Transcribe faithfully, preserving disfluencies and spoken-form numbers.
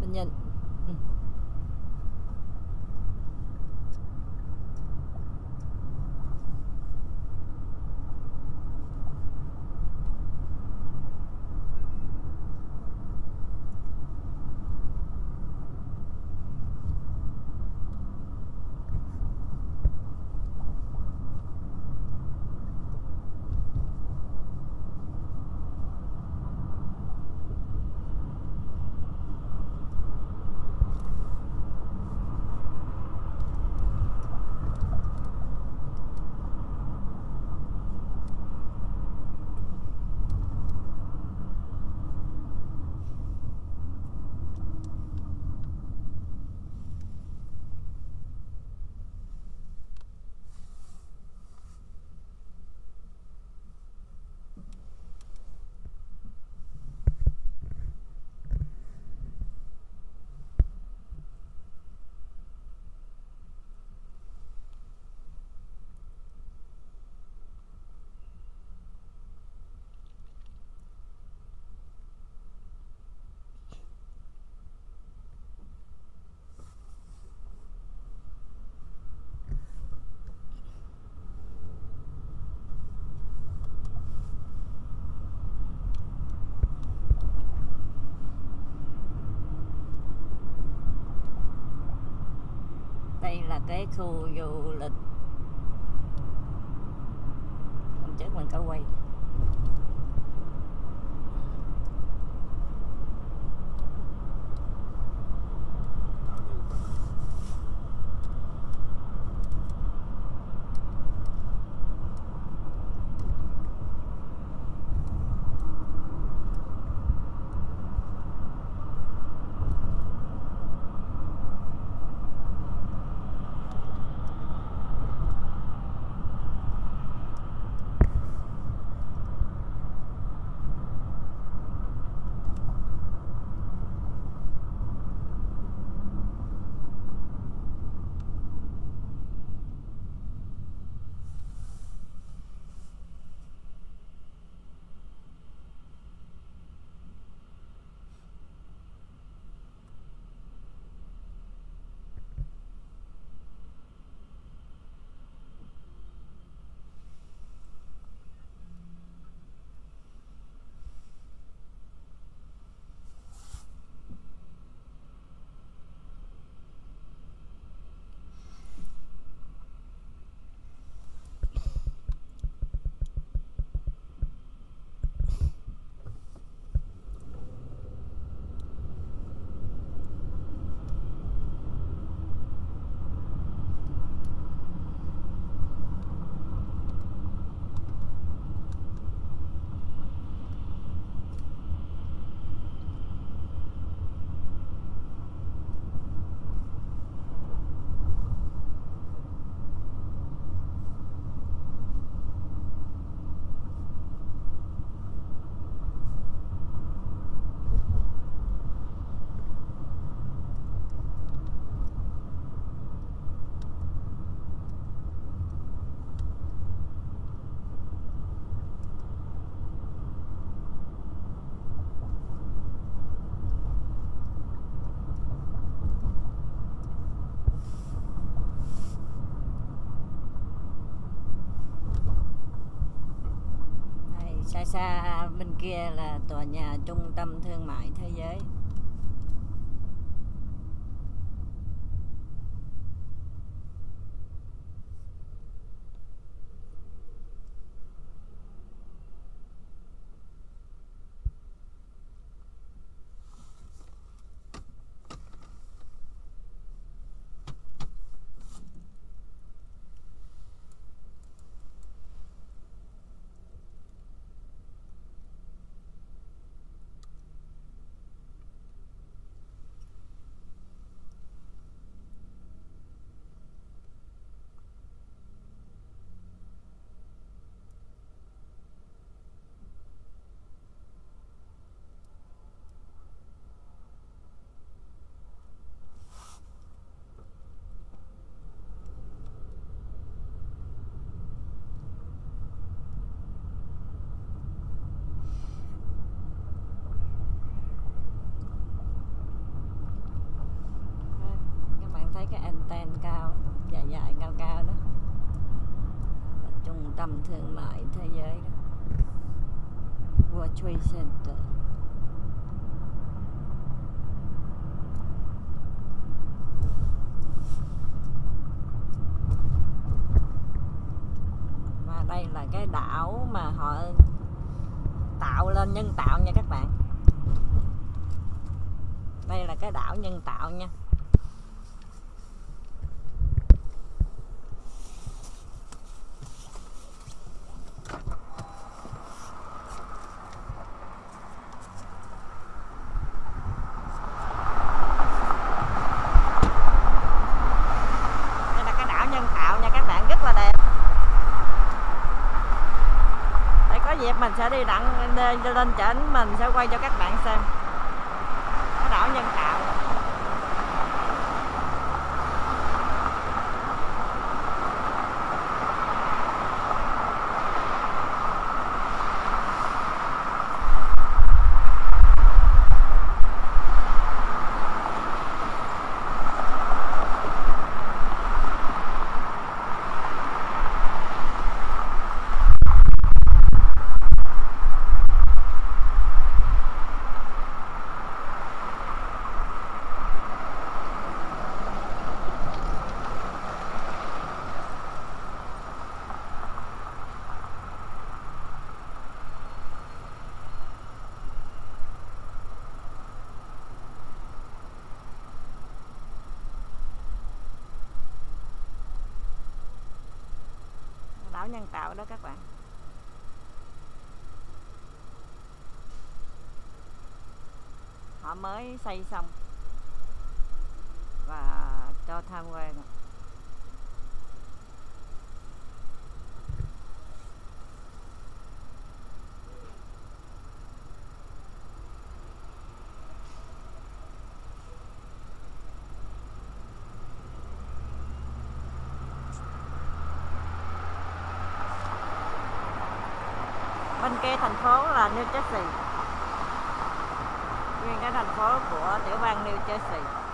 nhìn. Ừ. Đây là cái khu du lịch. Hôm trước mình có quay. Xa xa bên kia là tòa nhà trung tâm thương mại thế giới. anten cao, dài dài cao cao đó, là trung tâm thương mại thế giới đó, World Trade Center. Và đây là cái đảo mà họ tạo lên nhân tạo nha các bạn. Đây là cái đảo nhân tạo nha. Đây là cái đảo nhân tạo nha các bạn, rất là đẹp. Để có dịp mình sẽ đi đặng lên trển, mình sẽ quay cho các bạn xem cái đảo nhân tạo. Đảo nhân tạo đó các bạn. Họ mới xây xong và cho tham quan. Bên kia thành phố là New Jersey, nguyên cái thành phố của tiểu bang New Jersey.